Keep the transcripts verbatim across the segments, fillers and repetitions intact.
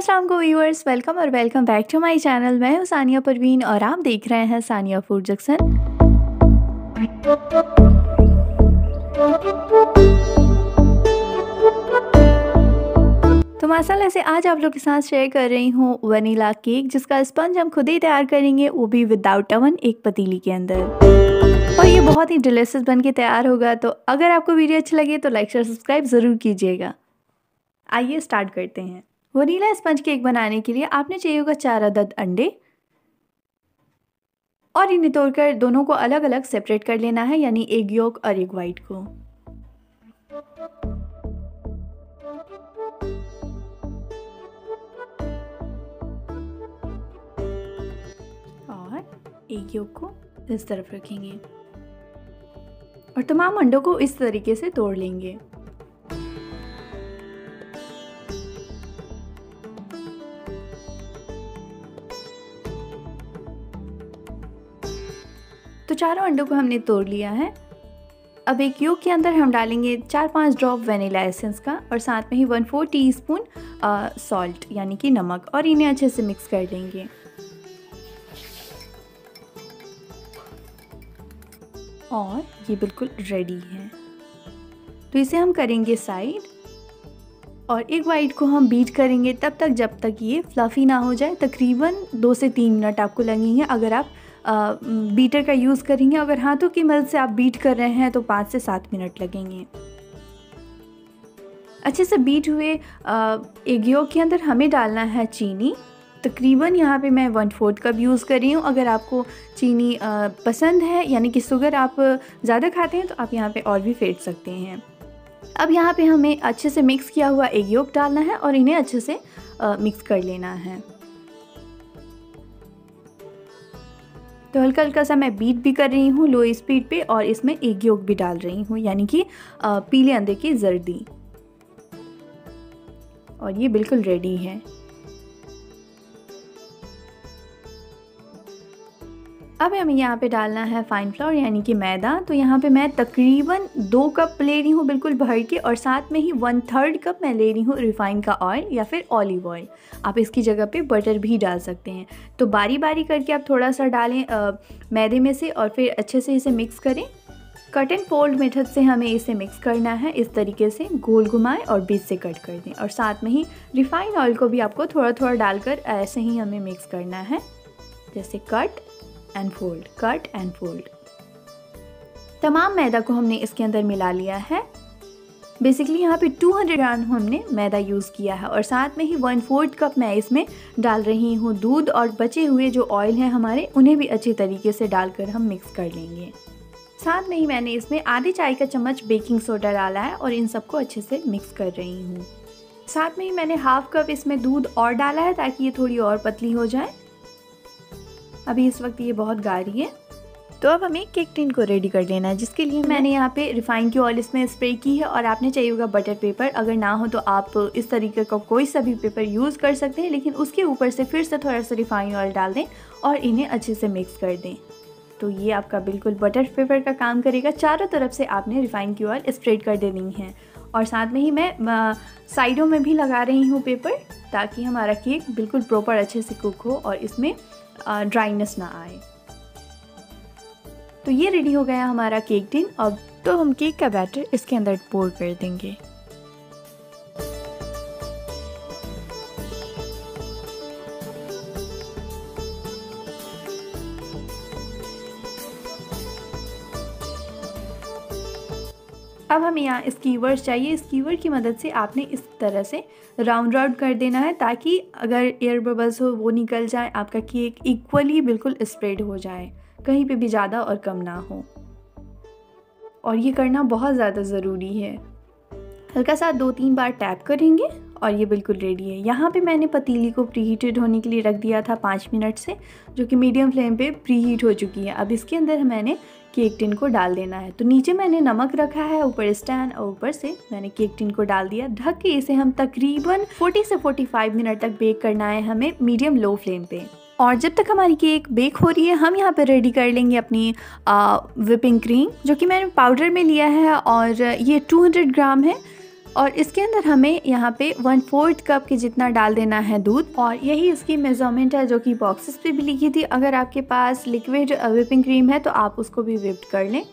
अस्सलाम वालेकुम viewers, welcome और welcome back to my channel. मैं हूं सानिया परवीन और आप देख रहे हैं सानिया फूड जंक्शन। तो माशाल्लाह से आज आप लोग के साथ शेयर कर रही हूँ वनीला केक, जिसका स्पंज हम खुद ही तैयार करेंगे, वो भी विदाउट ओवन, एक पतीली के अंदर। और ये बहुत ही डिलीशियस बन के तैयार होगा। तो अगर आपको वीडियो अच्छी लगे तो लाइक शेयर सब्सक्राइब ज़रूर कीजिएगा। आइए स्टार्ट करते हैं। वनीला स्पंज केक बनाने के लिए आपने चाहिए होगा चार अदद अंडे, और इन्हें तोड़कर दोनों को अलग अलग सेपरेट कर लेना है, यानी एक योक और एक वाइट को। और एक योक को इस तरफ रखेंगे और तमाम अंडों को इस तरीके से तोड़ लेंगे। तो चारों अंडों को हमने तोड़ लिया है। अब एक योक के अंदर हम डालेंगे चार पांच ड्रॉप वनीला एसेंस का और साथ में ही one four teaspoon salt यानी कि नमक, और इन्हें अच्छे से मिक्स कर देंगे। और ये बिल्कुल रेडी है, तो इसे हम करेंगे साइड। और एक वाइट को हम बीट करेंगे तब तक जब तक ये फ्लफ़ी ना हो जाए। तकरीबन दो से तीन मिनट आपको लगेंगे अगर आप आ, बीटर का यूज़ करेंगे। अगर हाथों की मदद से आप बीट कर रहे हैं तो पाँच से सात मिनट लगेंगे। अच्छे से बीट हुए आ, एक योक के अंदर हमें डालना है चीनी। तकरीबन यहाँ पे मैं वन फोर्थ कप यूज़ कर रही हूँ। अगर आपको चीनी आ, पसंद है, यानी कि शुगर आप ज़्यादा खाते हैं, तो आप यहाँ पे और भी फेंट सकते हैं। अब यहाँ पे हमें अच्छे से मिक्स किया हुआ एक योक डालना है और इन्हें अच्छे से आ, मिक्स कर लेना है। तो हल्का हल्का सा मैं बीट भी कर रही हूँ लो स्पीड पे, और इसमें एक योक भी डाल रही हूँ, यानी कि पीले अंडे की जर्दी। और ये बिल्कुल रेडी है। अब हमें यहाँ पे डालना है फाइन फ्लोर यानी कि मैदा। तो यहाँ पे मैं तकरीबन दो कप ले रही हूँ बिल्कुल भर के, और साथ में ही वन थर्ड कप मैं ले रही हूँ रिफाइन का ऑयल या फिर ऑलिव ऑयल। आप इसकी जगह पे बटर भी डाल सकते हैं। तो बारी बारी करके आप थोड़ा सा डालें आ, मैदे में से, और फिर अच्छे से इसे मिक्स करें। कट एंड फोल्ड मेथड से हमें इसे मिक्स करना है। इस तरीके से गोल घुमाएं और बीच से कट कर दें। और साथ में ही रिफाइन ऑयल को भी आपको थोड़ा थोड़ा डालकर ऐसे ही हमें मिक्स करना है, जैसे cut and fold, cut and fold. तमाम मैदा को हमने इसके अंदर मिला लिया है। बेसिकली यहाँ पे दो सौ ग्राम हमने मैदा यूज़ किया है, और साथ में ही वन फोर्थ कप मैं इसमें डाल रही हूँ दूध, और बचे हुए जो ऑयल हैं हमारे, उन्हें भी अच्छी तरीके से डालकर हम मिक्स कर लेंगे। साथ में ही मैंने इसमें आधे चाय का चम्मच बेकिंग सोडा डाला है और इन सबको अच्छे से मिक्स कर रही हूँ। साथ में ही मैंने हाफ कप इसमें दूध और डाला है ताकि ये थोड़ी और पतली हो जाए। अभी इस वक्त ये बहुत गाढ़ी है। तो अब हमें केक टिन को रेडी कर लेना है, जिसके लिए मैंने यहाँ पे रिफाइन की ऑयल इसमें स्प्रे की है, और आपने चाहिए होगा बटर पेपर। अगर ना हो तो आप इस तरीके का कोई सा भी पेपर यूज़ कर सकते हैं, लेकिन उसके ऊपर से फिर से थोड़ा सा रिफाइन ऑयल डाल दें और इन्हें अच्छे से मिक्स कर दें। तो ये आपका बिल्कुल बटर पेपर का काम करेगा। चारों तरफ से आपने रिफाइन की ऑयल स्प्रेड कर देनी है, और साथ में ही मैं साइडों में भी लगा रही हूँ पेपर, ताकि हमारा केक बिल्कुल प्रॉपर अच्छे से कुक हो और इसमें ड्राइनेस ना आए। तो ये रेडी हो गया हमारा केक टिन। अब तो हम केक का बैटर इसके अंदर पोर कर देंगे। अब हमें यहाँ स्कीवर चाहिए। स्कीवर की मदद से आपने इस तरह से राउंड राउंड कर देना है, ताकि अगर एयर बबल्स हो वो निकल जाए, आपका केक इक्वली बिल्कुल स्प्रेड हो जाए, कहीं पे भी ज़्यादा और कम ना हो। और ये करना बहुत ज़्यादा ज़रूरी है। हल्का सा दो तीन बार टैप करेंगे और ये बिल्कुल रेडी है। यहाँ पे मैंने पतीली को प्रीहीटेड होने के लिए रख दिया था पाँच मिनट से, जो कि मीडियम फ्लेम पे प्रीहीट हो चुकी है। अब इसके अंदर मैंने केक टिन को डाल देना है। तो नीचे मैंने नमक रखा है, ऊपर स्टैंड, और ऊपर से मैंने केक टिन को डाल दिया। ढक के इसे हम तकरीबन चालीस से पैंतालीस मिनट तक बेक करना है हमें, मीडियम लो फ्लेम पे। और जब तक हमारी केक बेक हो रही है, हम यहाँ पे रेडी कर लेंगे अपनी विपिंग क्रीम, जो कि मैंने पाउडर में लिया है, और ये दो सौ ग्राम है। और इसके अंदर हमें यहाँ पे वन फोर्थ कप के जितना डाल देना है दूध, और यही इसकी मेजरमेंट है जो कि बॉक्सेस पे भी लिखी थी। अगर आपके पास लिक्विड व्हिपिंग क्रीम है तो आप उसको भी व्हिप कर लें।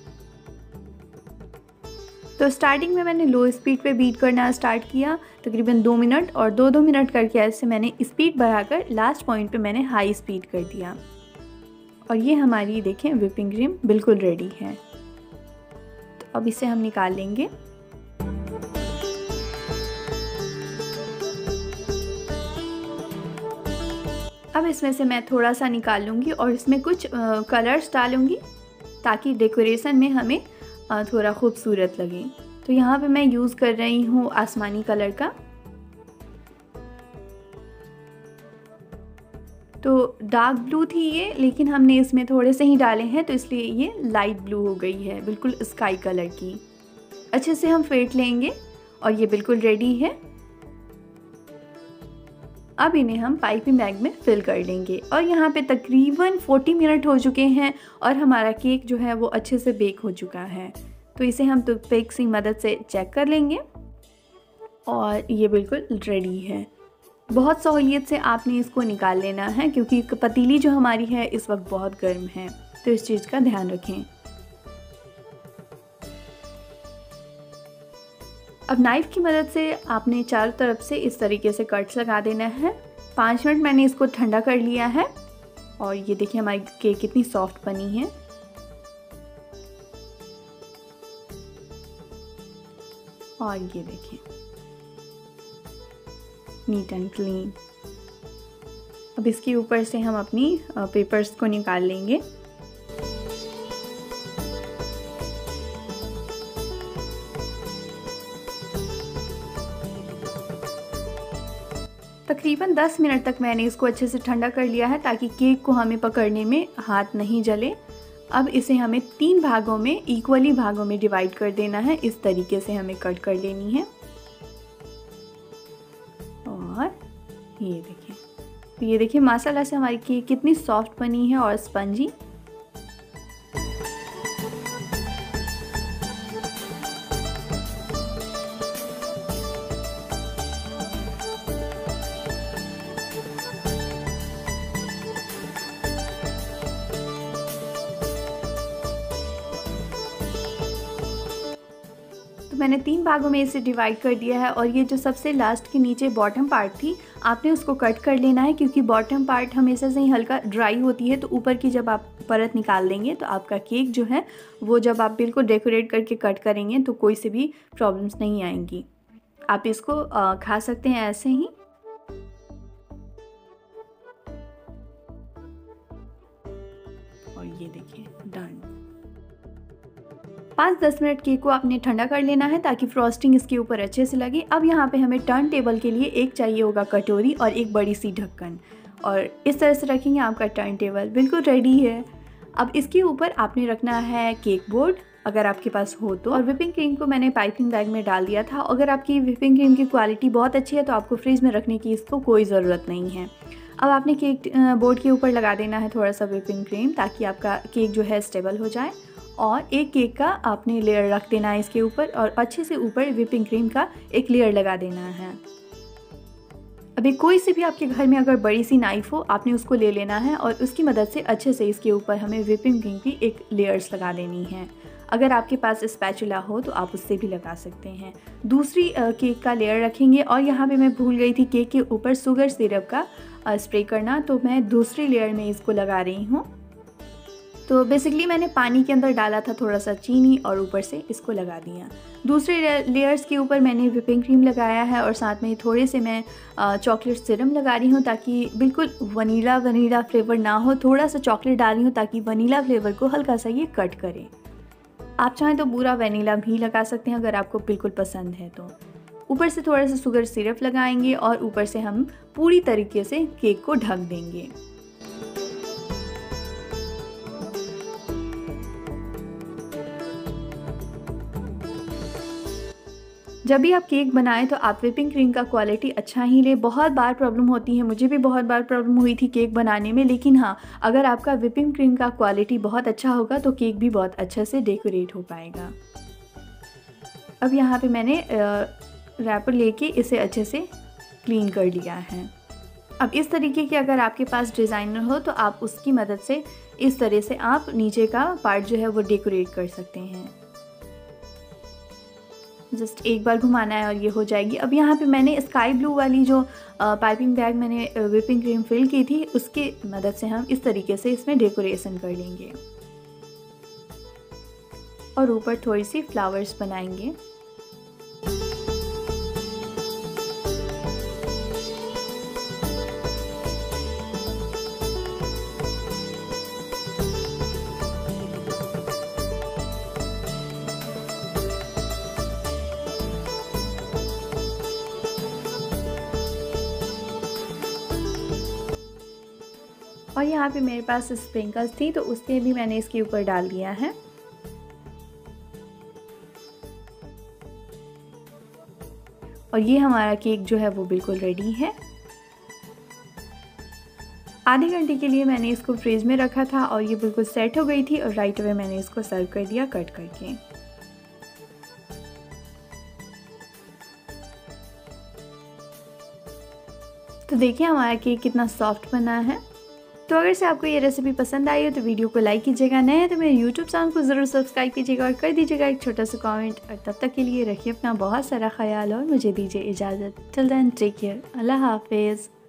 तो स्टार्टिंग में मैंने लो स्पीड पे बीट करना स्टार्ट किया तकरीबन दो मिनट, और दो दो मिनट करके ऐसे मैंने स्पीड बढ़ाकर लास्ट पॉइंट पे मैंने हाई स्पीड कर दिया। और ये हमारी देखें व्हिपिंग क्रीम बिल्कुल रेडी है। तो अब इसे हम निकाल लेंगे। अब इसमें से मैं थोड़ा सा निकाल लूँगी और इसमें कुछ कलर्स डालूँगी ताकि डेकोरेशन में हमें आ, थोड़ा खूबसूरत लगे। तो यहाँ पे मैं यूज़ कर रही हूँ आसमानी कलर का। तो डार्क ब्लू थी ये, लेकिन हमने इसमें थोड़े से ही डाले हैं तो इसलिए ये लाइट ब्लू हो गई है, बिल्कुल स्काई कलर की। अच्छे से हम फेंट लेंगे और ये बिल्कुल रेडी है। अब इन्हें हम पाइपिंग बैग में फिल कर लेंगे। और यहाँ पे तकरीबन चालीस मिनट हो चुके हैं और हमारा केक जो है वो अच्छे से बेक हो चुका है। तो इसे हम टूथपिक की मदद से चेक कर लेंगे और ये बिल्कुल रेडी है। बहुत सहूलियत से आपने इसको निकाल लेना है क्योंकि पतीली जो हमारी है इस वक्त बहुत गर्म है, तो इस चीज़ का ध्यान रखें। अब नाइफ़ की मदद से आपने चारों तरफ से इस तरीके से कट्स लगा देना है। पाँच मिनट मैंने इसको ठंडा कर लिया है और ये देखिए हमारी केक कितनी सॉफ्ट बनी है। और ये देखिए नीट एंड क्लीन। अब इसके ऊपर से हम अपनी पेपर्स को निकाल लेंगे। तकरीबन दस मिनट तक मैंने इसको अच्छे से ठंडा कर लिया है ताकि केक को हमें पकड़ने में हाथ नहीं जले। अब इसे हमें तीन भागों में इक्वली भागों में डिवाइड कर देना है। इस तरीके से हमें कट कर लेनी है। और ये देखिए, तो ये देखिए माशाल्लाह से हमारी केक कितनी सॉफ्ट बनी है और स्पंजी। मैंने तीन भागों में इसे डिवाइड कर दिया है और ये जो सबसे लास्ट के नीचे बॉटम पार्ट थी आपने उसको कट कर लेना है क्योंकि बॉटम पार्ट हमेशा से ही हल्का ड्राई होती है। तो ऊपर की जब आप परत निकाल देंगे तो आपका केक जो है वो जब आप बिल्कुल डेकोरेट करके कट करेंगे तो कोई से भी प्रॉब्लम्स नहीं आएंगी। आप इसको खा सकते हैं ऐसे ही। और ये देखिए डन। पाँच दस मिनट केक को आपने ठंडा कर लेना है ताकि फ्रॉस्टिंग इसके ऊपर अच्छे से लगे। अब यहाँ पे हमें टर्न टेबल के लिए एक चाहिए होगा कटोरी और एक बड़ी सी ढक्कन, और इस तरह से रखेंगे आपका टर्न टेबल बिल्कुल रेडी है। अब इसके ऊपर आपने रखना है केक बोर्ड अगर आपके पास हो तो, और व्हिपिंग क्रीम को मैंने पाइपिंग बैग में डाल दिया था। अगर आपकी व्हिपिंग क्रीम की क्वालिटी बहुत अच्छी है तो आपको फ्रिज में रखने की इसको कोई ज़रूरत नहीं है। अब आपने केक बोर्ड के ऊपर लगा देना है थोड़ा सा व्हिपिंग क्रीम ताकि आपका केक जो है स्टेबल हो जाए, और एक केक का आपने लेयर रख देना है इसके ऊपर और अच्छे से ऊपर व्हिपिंग क्रीम का एक लेयर लगा देना है। अभी कोई सी भी आपके घर में अगर बड़ी सी नाइफ हो आपने उसको ले लेना है और उसकी मदद से अच्छे से इसके ऊपर हमें व्हिपिंग क्रीम की एक लेयर्स लगा देनी है। अगर आपके पास स्पैचुला हो तो आप उससे भी लगा सकते हैं। दूसरी केक का लेयर रखेंगे, और यहाँ पे मैं भूल गई थी केक के ऊपर शुगर सिरप का स्प्रे करना, तो मैं दूसरी लेयर में इसको लगा रही हूँ। तो बेसिकली मैंने पानी के अंदर डाला था थोड़ा सा चीनी और ऊपर से इसको लगा दिया। दूसरे लेयर्स के ऊपर मैंने व्हिपिंग क्रीम लगाया है और साथ में थोड़े से मैं चॉकलेट सिरम लगा रही हूँ ताकि बिल्कुल वनीला वनीला फ्लेवर ना हो। थोड़ा सा चॉकलेट डाल रही हूँ ताकि वनीला फ्लेवर को हल्का सा ये कट करे। आप चाहें तो पूरा वनीला भी लगा सकते हैं अगर आपको बिल्कुल पसंद है तो। ऊपर से थोड़ा सा शुगर सिरप लगाएंगे और ऊपर से हम पूरी तरीके से केक को ढक देंगे। जब भी आप केक बनाएं तो आप व्हिपिंग क्रीम का क्वालिटी अच्छा ही लें। बहुत बार प्रॉब्लम होती है, मुझे भी बहुत बार प्रॉब्लम हुई थी केक बनाने में, लेकिन हाँ अगर आपका व्हिपिंग क्रीम का क्वालिटी बहुत अच्छा होगा तो केक भी बहुत अच्छे से डेकोरेट हो पाएगा। अब यहाँ पे मैंने रैपर लेके इसे अच्छे से क्लीन कर लिया है। अब इस तरीके की अगर आपके पास डिज़ाइनर हो तो आप उसकी मदद से इस तरह से आप नीचे का पार्ट जो है वो डेकोरेट कर सकते हैं। जस्ट एक बार घुमाना है और ये हो जाएगी। अब यहाँ पे मैंने स्काई ब्लू वाली जो पाइपिंग बैग मैंने व्हिपिंग क्रीम फिल की थी उसकी मदद से हम इस तरीके से इसमें डेकोरेशन कर लेंगे और ऊपर थोड़ी सी फ्लावर्स बनाएंगे। और यहाँ पे मेरे पास स्प्रिंकल्स थी तो उससे भी मैंने इसके ऊपर डाल दिया है। और ये हमारा केक जो है वो बिल्कुल रेडी है। आधे घंटे के लिए मैंने इसको फ्रिज में रखा था और ये बिल्कुल सेट हो गई थी और राइट अवे मैंने इसको सर्व कर दिया कट करके। तो देखिए हमारा केक कितना सॉफ्ट बना है। तो अगर से आपको ये रेसिपी पसंद आई हो तो वीडियो को लाइक कीजिएगा, नए हैं तो मेरे यूट्यूब चैनल को ज़रूर सब्सक्राइब कीजिएगा और कर दीजिएगा एक छोटा सा कमेंट। और तब तक के लिए रखिए अपना बहुत सारा ख्याल और मुझे दीजिए इजाज़त। Till then take care, Allah हाफिज़।